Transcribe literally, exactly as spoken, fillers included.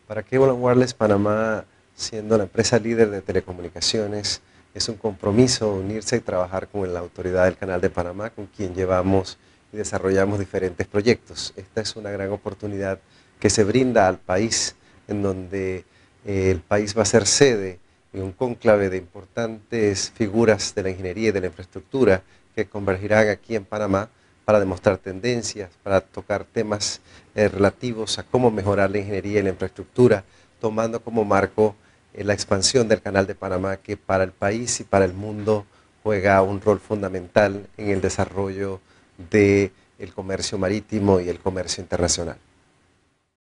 Para Cable and Wireless Panamá, siendo la empresa líder de telecomunicaciones, es un compromiso unirse y trabajar con la autoridad del Canal de Panamá, con quien llevamos y desarrollamos diferentes proyectos. Esta es una gran oportunidad que se brinda al país, en donde eh, el país va a ser sede en un cónclave de importantes figuras de la ingeniería y de la infraestructura que convergirán aquí en Panamá para demostrar tendencias, para tocar temas eh, relativos a cómo mejorar la ingeniería y la infraestructura, tomando como marco eh, la expansión del Canal de Panamá, que para el país y para el mundo juega un rol fundamental en el desarrollo del comercio marítimo y el comercio internacional.